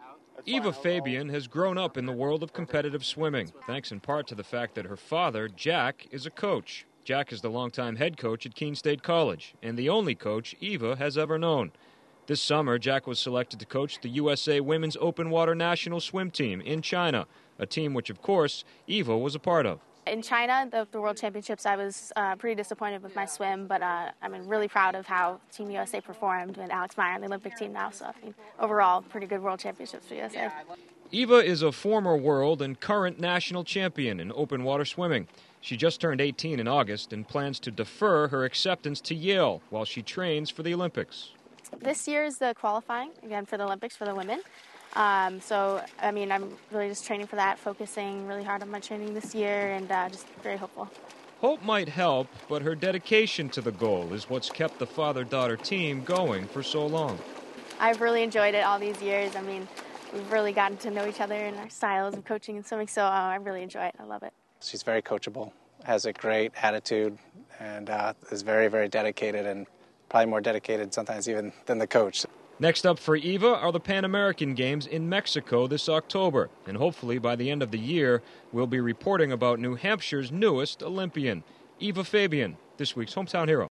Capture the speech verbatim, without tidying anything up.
Eva Fabian has grown up in the world of competitive swimming, thanks in part to the fact that her father, Jack, is a coach. Jack is the longtime head coach at Keene State College, and the only coach Eva has ever known. This summer, Jack was selected to coach the U S A Women's Open Water National Swim Team in China, a team which, of course, Eva was a part of. In China, the, the World Championships, I was uh, pretty disappointed with my swim, but uh, I'm really proud of how Team U S A performed with Alex Meyer on the Olympic team now. So, I mean, overall, pretty good World Championships for U S A. Eva is a former world and current national champion in open water swimming. She just turned eighteen in August and plans to defer her acceptance to Yale while she trains for the Olympics. This year is the qualifying, again, for the Olympics for the women. Um, so, I mean, I'm really just training for that, focusing really hard on my training this year, and uh, just very hopeful. Hope might help, but her dedication to the goal is what's kept the father-daughter team going for so long. I've really enjoyed it all these years. I mean, we've really gotten to know each other and our styles of coaching and swimming, so uh, I really enjoy it. I love it. She's very coachable, has a great attitude, and uh, is very, very dedicated, and probably more dedicated sometimes even than the coach. Next up for Eva are the Pan American Games in Mexico this October, and hopefully by the end of the year, we'll be reporting about New Hampshire's newest Olympian, Eva Fabian, this week's Hometown Hero.